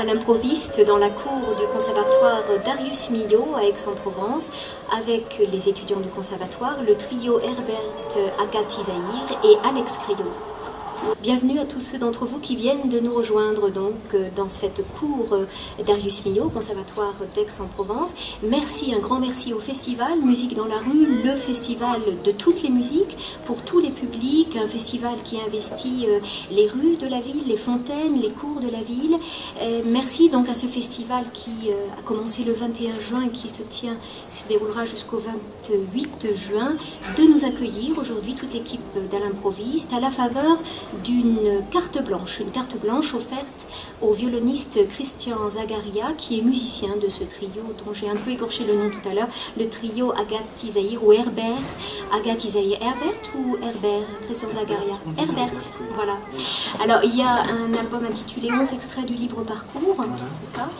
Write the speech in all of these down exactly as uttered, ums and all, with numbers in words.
à l'improviste dans la cour du conservatoire Darius Milhaud à Aix-en-Provence avec les étudiants du conservatoire, le trio Herbert Agathe-Isaïr et Alex Crillon. Bienvenue à tous ceux d'entre vous qui viennent de nous rejoindre donc dans cette cour Darius Milhaud, conservatoire d'Aix-en-Provence. Merci, un grand merci au festival Musique dans la rue, le festival de toutes les musiques, pour tous les publics, un festival qui investit les rues de la ville, les fontaines, les cours de la ville. Merci donc à ce festival qui a commencé le vingt et un juin et qui se tient, se déroulera jusqu'au vingt-huit juin, de nous accueillir aujourd'hui, toute l'équipe d'À l'improviste, à la faveur d'une carte blanche, une carte blanche offerte au violoniste Christian Zagaria, qui est musicien de ce trio, dont j'ai un peu écorché le nom tout à l'heure, le trio Agathe-Isaïr ou Herbert, Agathe-Isaïr, Herbert ou Herbert, Christian Zagaria, Herbert, voilà. Alors il y a un album intitulé onze extraits du libre parcours, c'est ça?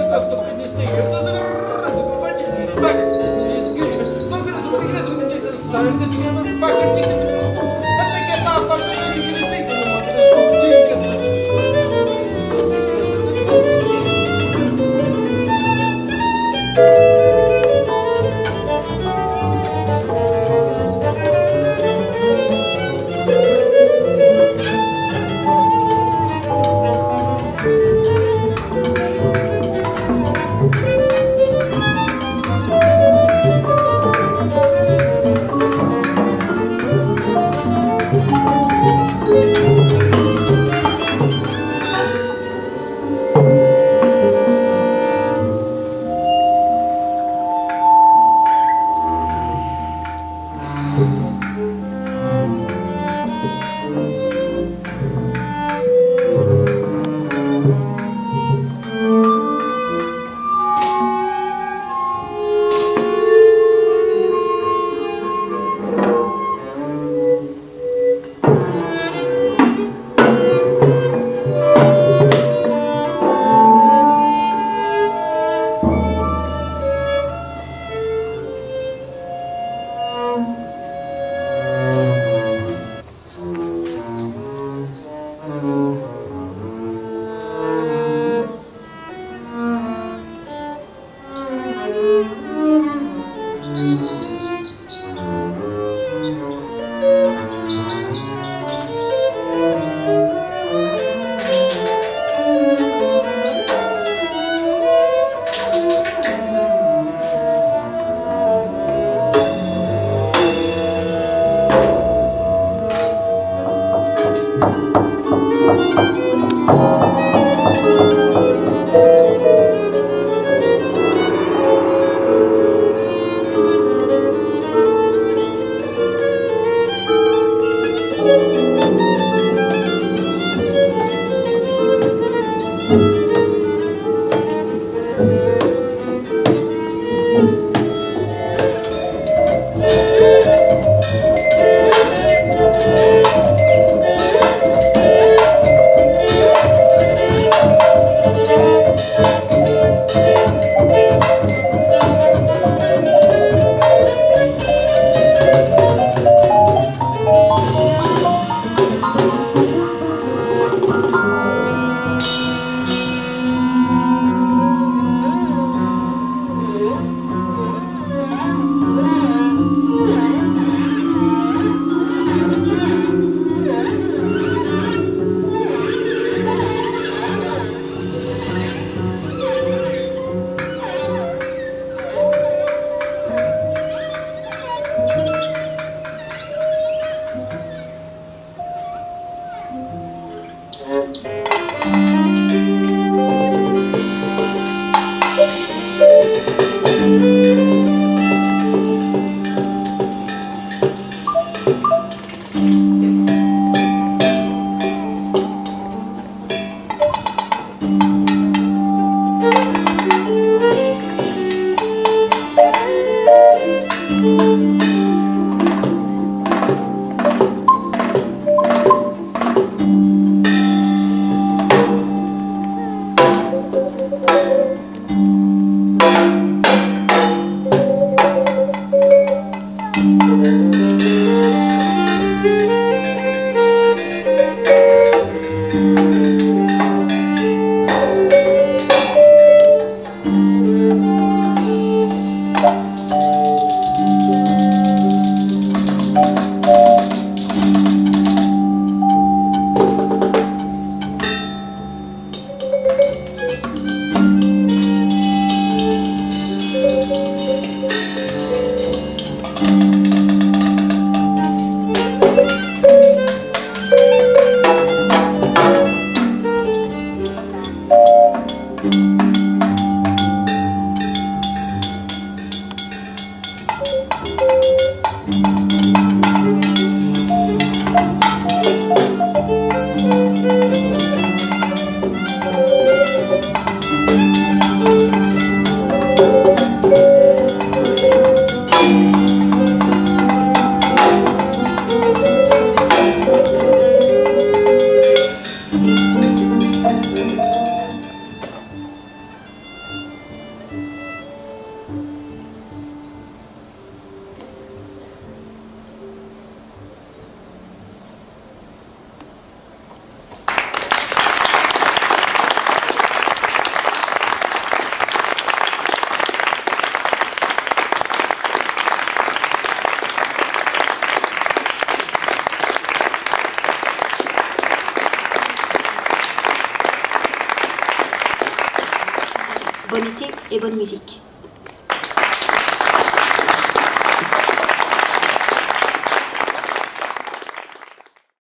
Io Bon été et bonne musique.